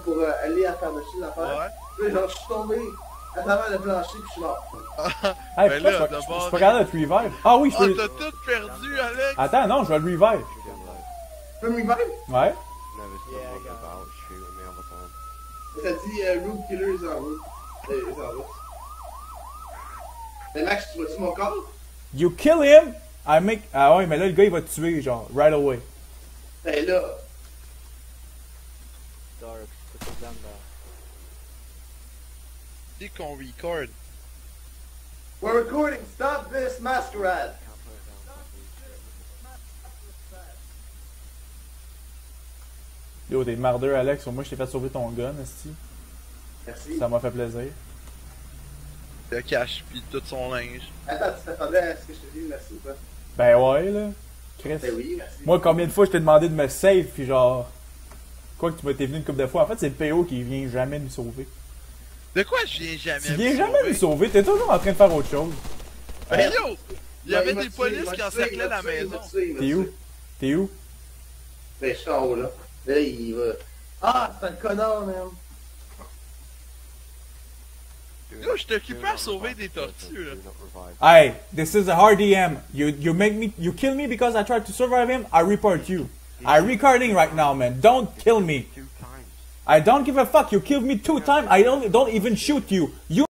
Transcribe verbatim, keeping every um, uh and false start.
pour euh, aller à faire dessus l'affaire. Ouais. Puis genre, je suis tombé à travers le plancher, puis je suis mort. Hey, Ben pourquoi là, je suis pas- je d'abord- suis pas capable de te revive? Ah oui, je Ah, peux... t'as tout perdu, Alex! Attends, non, je vais le revive. Tu peux me revive? Ouais. Never stopped about shooting me all the time. Ça dit euh, Root Killer is en route. Euh, is en route. Mais Max, tu vois-tu mon corps? You kill him, I make... Ah ouais, mais là, le gars, il va te tuer, genre, right away. Ben là. Dark, put the gun down. Dis qu'on record. We're recording, stop this masquerade! Can't put it down. Yo, t'es mardeux, Alex. Moi, je t'ai fait sauver ton gun, esti. Merci. Ça m'a fait plaisir. Le cache pis tout son linge. Attends, tu t'attendais à ce que je te dise merci ou pas? Ben ouais, là. Chris. Ben oui, merci. Moi, combien de fois je t'ai demandé de me save, puis genre... Quoi que tu m'as été venu une couple de fois. En fait, c'est le P O qui vient jamais nous sauver. De quoi je viens jamais Tu viens me jamais sauver? nous sauver, t'es toujours en train de faire autre chose. Ben yo! Il y Ouais, avait m'a des tué, polices il m'a qui tué, il encerclaient m'a la tué, il maison. m'a tué, il m'a T'es où? tué. T'es où? Ben, je suis en haut, là. Là, il va... Ah, c'est un connard, man! Yo, je t'occupais à sauver des tortues, là. Do not revive. Hey, this is a hard D M. You you make me you kill me because I tried to survive him. I report you. I recording right now, man. Don't kill me. Two times. I don't give a fuck. You killed me two times. I don't don't even shoot you. You